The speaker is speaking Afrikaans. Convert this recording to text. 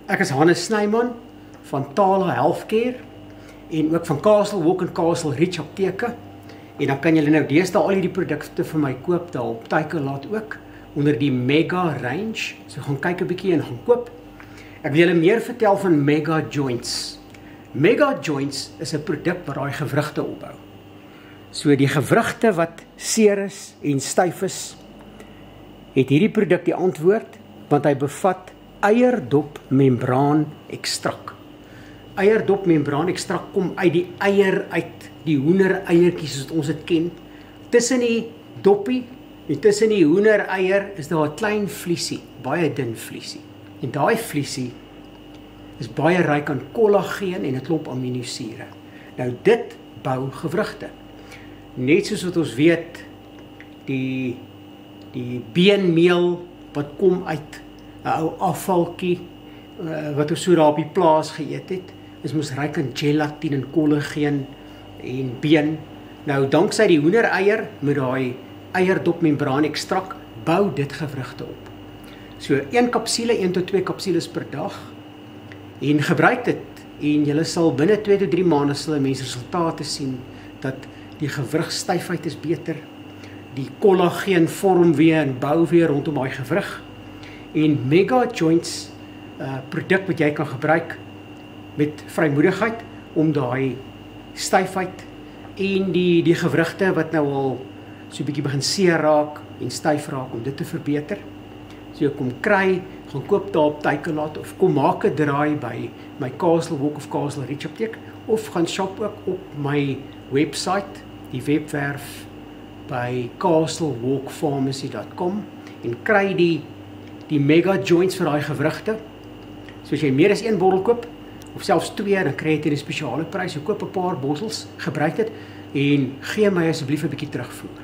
Ek is Hannes Snyman van Tala Healthcare en ook van Castle Walk en Castle Reach apteke. En dan kan julle nou deesdae al hierdie produkte vir my koop daar op Takealot ook onder die Mega range. So gaan kyk 'n bietjie en gaan koop. Ek wil julle meer vertel van Megajoints. Megajoints is 'n produk wat daai gewrigte opbou. So die gewrigte wat seer is en styf is, het hierdie produk die antwoord, want hy bevat eierdopmembraan ekstrak. Eierdopmembraan ekstrak kom uit die eier uit, die hoendereiertjies soos ons dit ken. Tussen die doppie en tussen die hoendereier is daar 'n klein vliesie, baie dun vliesie. En daai vliesie is baie ryk aan kollageen en 'n klomp aminosure. Nou dit bou gewrigte. Net soos wat ons weet, die beenmeel wat kom uit 'n ou afvaltjie wat ons so daar op die plaas geëet het, is mos ryk aan gelatine en kollageen en been. Nou danksy die hoendereier met daai eierdopmembraan ekstrak bou dit gewrigte op. So 1 kapsule, 1 tot 2 kapsules per dag en gebruik dit en julle sal binne 2 tot 3 maande sal mense resultate sien dat die gewrigstyfheid is beter, die kollageen vorm weer en bou weer rondom daai gewrig. En Megajoints produk wat jy kan gebruik met vrymoedigheid om daai styfheid en die gewrigte wat nou al so 'n bietjie begin seer raak en styf raak om dit te verbeter. So kom kry, gaan koop daar op Takealot of kom maak 'n draai by my Castle Walk of Castle Reach apteek of gaan shop ook op my website, die webwerf by castlewalkpharmacy.com en kry die Megajoints vir daai gewrigte. So as jy meer as 1 bottel koop of selfs 2, dan kry jy dit teen 'n spesiale prys. So koop 'n paar bottels, gebruik dit en gee my asseblief 'n bietjie terugvoer.